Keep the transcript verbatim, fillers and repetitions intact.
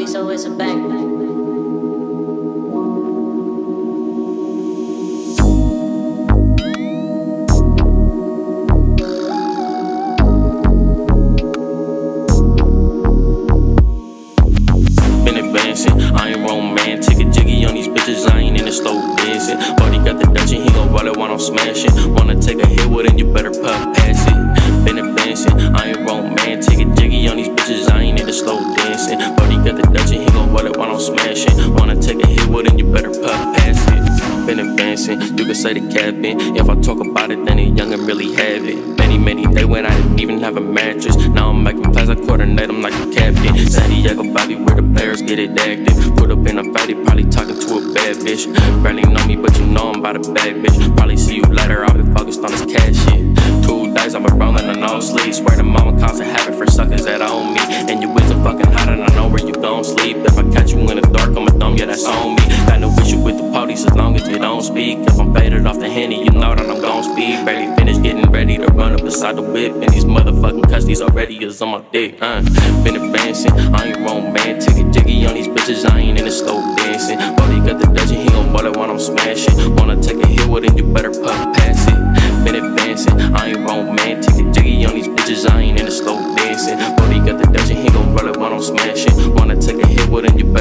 so it's a bang. I ain't romantic, a jiggy on these bitches, I ain't in the slow dancing. Buddy got the Dutch and he gon' roll it while I'm smashing. Wanna take a hit with it, you better puff pass it. Been advancing, I ain't romantic, a jiggy on these bitches, I ain't in the slow dancing. Buddy got the Dutch and he gon' roll it while I'm smashing. Wanna take a hit with it, you better puff pass it. Been advancing, you can say the captain. If I talk about it, then the youngin' really have it. Many, many days when I didn't even have a mattress. Now I'm making plays, I coordinate, I'm like a captain. Santiago Bobby, where the players get it active. Put up in a fatty, probably talking to a bad bitch. Barely know me, but you know I'm about a bad bitch. Probably see you later, I've been focused on this cash shit. Two days, I've been rolling a no sleep. Swear to mama, constant habit for suckers that own me. And you isn't fucking hot, and I know where you gon' sleep. If I catch you in the dark, I'm a dumb, yeah, that's on me. Got no issue with the police as long as you don't speak. If I'm faded off the Henny, you know that I'm gon' speed. Barely finished getting ready to run up beside the whip. And these motherfucking custies already is on my dick, uh. Been advancing, I ain't romantic, a jiggy on these bitches, I ain't in the slow dancing. Buddy got the Dutch and he gon' roll it while I'm smashing. Wanna take a hit with it, you better puff pass it. Been advancing, I ain't romantic, a jiggy on these bitches, I ain't in the slow dancing. Buddy got the Dutch and he gon' roll it while I'm smashing. Wanna take a hit with it, you better